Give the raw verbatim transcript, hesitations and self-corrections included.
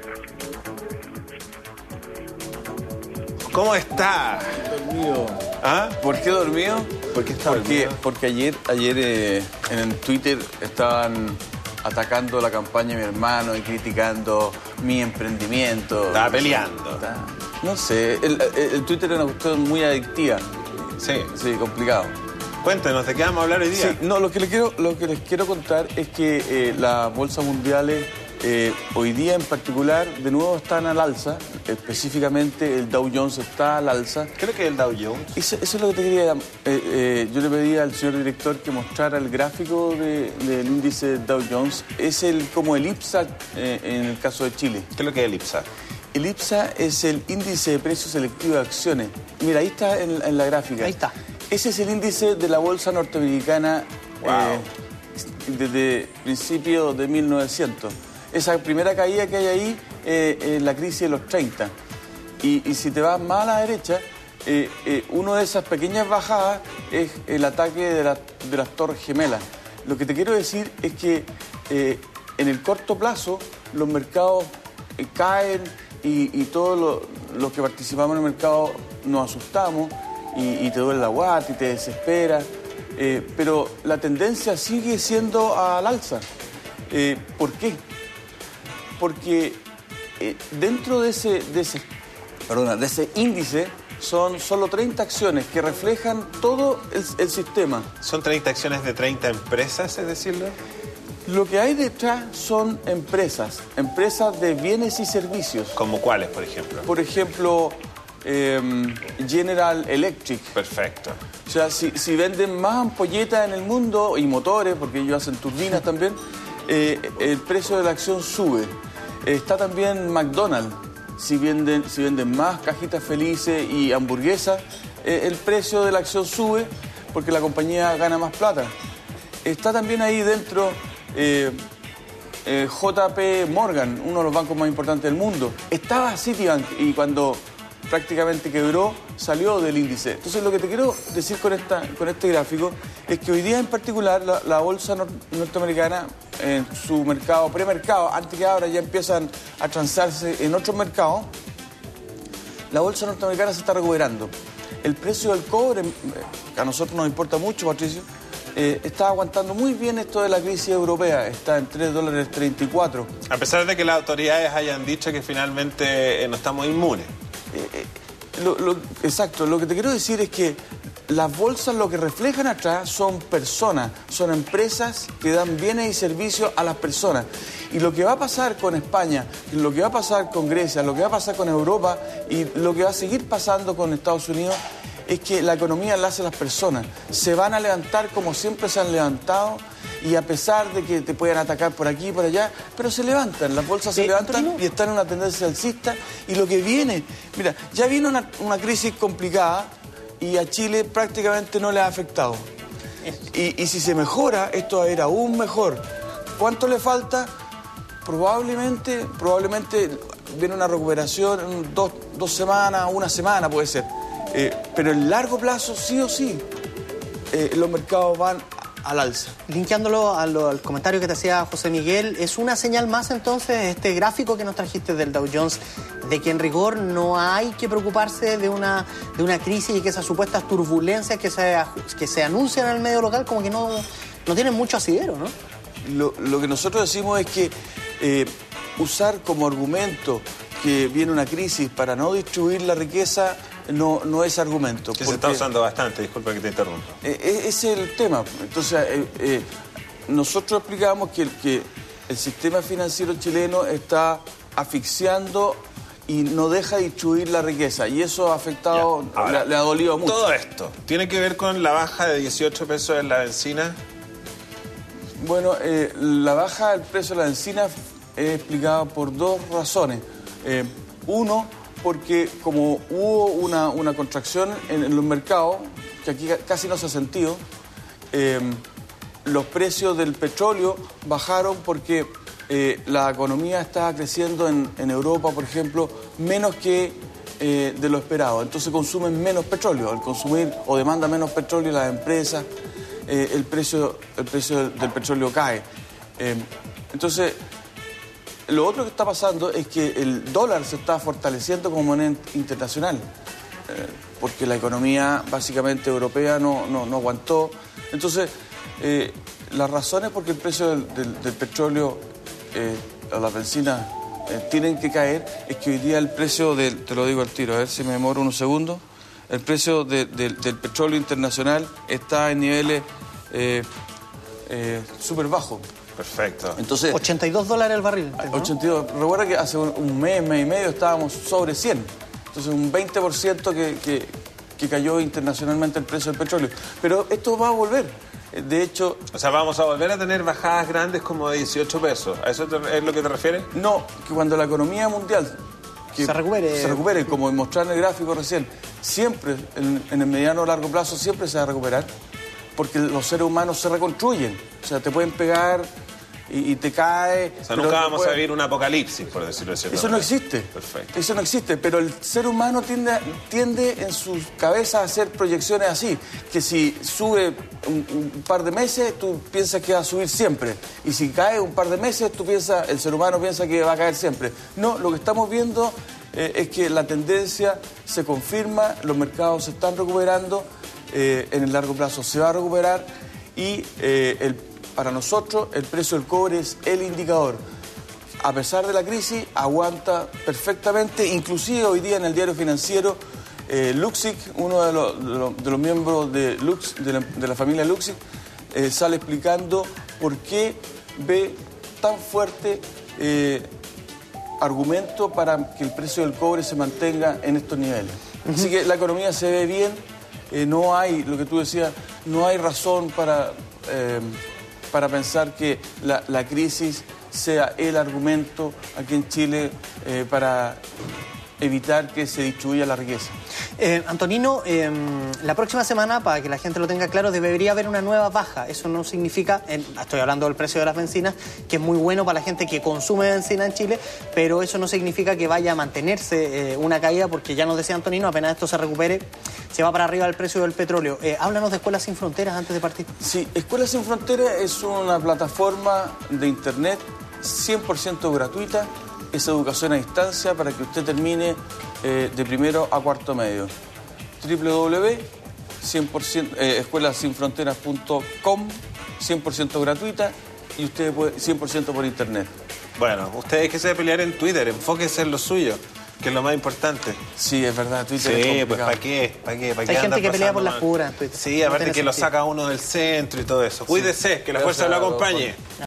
¿Cómo está? Dormido. ¿Ah? ¿Por qué dormido? ¿Por qué está porque, dormido? porque ayer, ayer eh, en Twitter estaban atacando la campaña de mi hermano y criticando mi emprendimiento. Estaba peleando. Está- no sé, el, el- el Twitter es una cuestión muy adictiva. Sí. Sí, complicado. Cuéntenos, ¿de qué vamos a hablar hoy día? Sí, no, lo que, les quiero, lo que les quiero contar es que eh, las bolsas mundiales eh, hoy día en particular de nuevo están al alza. Específicamente el Dow Jones está al alza. Creo que el Dow Jones. Eso, eso es lo que te quería... Eh, eh, yo le pedí al señor director que mostrara el gráfico de- del índice Dow Jones. Es el como el IPSA eh, en el caso de Chile. ¿Qué es lo que es el IPSA? El IPSA es el índice de precios selectivo de acciones. Mira, ahí está en, en la gráfica. Ahí está. Ese es el índice de la bolsa norteamericana Wow. eh, desde principios de mil novecientos. Esa primera caída que hay ahí eh, es la crisis de los treinta. Y, y si te vas más a la derecha, eh, eh, una de esas pequeñas bajadas es el ataque de, la- de las Torres Gemelas. Lo que te quiero decir es que eh, en el corto plazo los mercados eh, caen y, y todos los, los que participamos en el mercado nos asustamos y, y te duele la guata y te desespera. Eh, pero la tendencia sigue siendo al alza. Eh, ¿Por qué? Porque eh, dentro de ese, de, ese, perdona, de ese índice son solo treinta acciones que reflejan todo el, el sistema. ¿Son treinta acciones de treinta empresas, es decirlo? Lo que hay detrás son empresas, empresas de bienes y servicios. ¿Como cuáles, por ejemplo? Por ejemplo, eh, General Electric. Perfecto. O sea, si, si venden más ampolletas en el mundo y motores, porque ellos hacen turbinas también, eh, el precio de la acción sube. Está también McDonald's. Si venden, si venden más cajitas felices y hamburguesas, eh, el precio de la acción sube porque la compañía gana más plata. Está también ahí dentro eh, eh, J P Morgan, uno de los bancos más importantes del mundo. Estaba Citibank y cuando prácticamente quebró, salió del índice. Entonces lo que te quiero decir con, esta, con este gráfico es que hoy día en particular la, la bolsa nor- norteamericana en su mercado, premercado, antes que ahora ya empiezan a transarse en otros mercados, la bolsa norteamericana se está recuperando. El precio del cobre, eh, que a nosotros nos importa mucho, Patricio, eh, está aguantando muy bien esto de la crisis europea, está en tres dólares treinta y cuatro. A pesar de que las autoridades hayan dicho que finalmente eh, no estamos inmunes. Eh, eh, lo- lo- exacto, lo que te quiero decir es que las bolsas lo que reflejan atrás son personas, son empresas que dan bienes y servicios a las personas. Y lo que va a pasar con España, lo que va a pasar con Grecia, lo que va a pasar con Europa y lo que va a seguir pasando con Estados Unidos es que la economía la hacen las personas. Se van a levantar como siempre se han levantado y a pesar de que te puedan atacar por aquí y por allá, pero se levantan, las bolsas se Eh, levantan Antonio. y están en una tendencia alcista. Y lo que viene, mira, ya vino una, una crisis complicada y a Chile prácticamente no le ha afectado. Y, y si se mejora, esto va a ir aún mejor. ¿Cuánto le falta? Probablemente, probablemente viene una recuperación en dos, dos semanas, una semana puede ser. Eh, pero en largo plazo, sí o sí, eh, los mercados van al alza. Linkeándolo a lo- al comentario que te hacía José Miguel, ¿es una señal más entonces este gráfico que nos trajiste del Dow Jones de que en rigor no hay que preocuparse de una, de una crisis y que esas supuestas turbulencias que se, que se anuncian en el medio local como que no, no tienen mucho asidero, ¿no? Lo, lo que nosotros decimos es que eh, usar como argumento que viene una crisis para no distribuir la riqueza no, no es argumento. Que se está usando bastante, disculpa que te interrumpa. Eh, eh, ese es el tema. Entonces, eh, eh, nosotros explicamos que el, que el sistema financiero chileno está asfixiando y no deja distribuir la riqueza. Y eso ha afectado, Ya, ahora, le, le ha dolido mucho. Todo esto tiene que ver con la baja de dieciocho pesos en la benzina. Bueno, eh, la baja del precio de la benzina es explicada por dos razones. Eh, uno, porque como hubo una, una contracción en, en los mercados, que aquí ca- casi no se ha sentido, eh, los precios del petróleo bajaron porque eh, la economía estaba creciendo en, en Europa, por ejemplo, menos que eh, de lo esperado. Entonces consumen menos petróleo. Al consumir o demanda menos petróleo las empresas, eh, el precio, el precio del, del petróleo cae. Eh, entonces, lo otro que está pasando es que el dólar se está fortaleciendo como moneda internacional, eh, porque la economía básicamente europea no, no, no aguantó. Entonces, eh, las razones por qué el precio del, del, del petróleo eh, o las bencinas eh, tienen que caer es que hoy día el precio del, te lo digo al tiro, a ver si me demoro unos segundos, el precio de, de, del petróleo internacional está en niveles eh, eh, súper bajos. Perfecto. Entonces, ochenta y dos dólares el barril, ¿no? ochenta y dos. Recuerda que hace un, un mes, mes y medio estábamos sobre cien. Entonces un veinte por ciento que, que, que cayó internacionalmente el precio del petróleo. Pero esto va a volver. De hecho... O sea, vamos a volver a tener bajadas grandes como de dieciocho pesos. ¿A eso te, es lo que te refieres? No, que cuando la economía mundial... Que se recupere. Se recupere, como mostré en el gráfico recién, siempre, en, en el mediano o largo plazo, siempre se va a recuperar. Porque los seres humanos se reconstruyen. O sea, te pueden pegar... Y, y te cae... O sea, nunca vamos puede... a vivir un apocalipsis, por decirlo así. Eso no existe. Perfecto. Eso no existe, pero el ser humano tiende, tiende en su cabeza a hacer proyecciones así, que si sube un, un par de meses, tú piensas que va a subir siempre. Y si cae un par de meses, tú piensas, el ser humano piensa que va a caer siempre. No, lo que estamos viendo eh, es que la tendencia se confirma, los mercados se están recuperando, eh, en el largo plazo se va a recuperar y eh, el para nosotros, el precio del cobre es el indicador. A pesar de la crisis, aguanta perfectamente. Inclusive hoy día en el diario financiero, eh, Luxic, uno de los, de los, de los miembros de, Lux, de, la, de la familia Luxic, eh, sale explicando por qué ve tan fuerte eh, argumento para que el precio del cobre se mantenga en estos niveles. Uh-huh. Así que la economía se ve bien. Eh, no hay, lo que tú decías, no hay razón para... Eh, para pensar que la, la crisis sea el argumento aquí en Chile eh, para evitar que se distribuya la riqueza. Eh, Antonino, eh, la próxima semana, para que la gente lo tenga claro, debería haber una nueva baja. Eso no significa, eh, estoy hablando del precio de las bencinas, que es muy bueno para la gente que consume bencina en Chile, pero eso no significa que vaya a mantenerse eh, una caída, porque ya nos decía Antonino, apenas esto se recupere, se va para arriba el precio del petróleo. Eh, háblanos de Escuelas Sin Fronteras antes de partir. Sí, Escuelas Sin Fronteras es una plataforma de internet cien por ciento gratuita. Es educación a distancia para que usted termine eh, de primero a cuarto medio. doble u doble u doble u punto escuelas sin fronteras punto com, cien por ciento gratuita y usted puede cien por ciento por internet. Bueno, ustedes que se deben pelear en Twitter, enfóquense en lo suyo, que es lo más importante. Sí, es verdad, Twitter sí, es complicado. Pues ¿para qué? ¿Para qué? ¿Para qué Hay gente que pelea por mal? las puras en Twitter. Sí, aparte no que sentido. Lo saca uno del centro y todo eso. Cuídese, sí. Que la fuerza lo acompañe.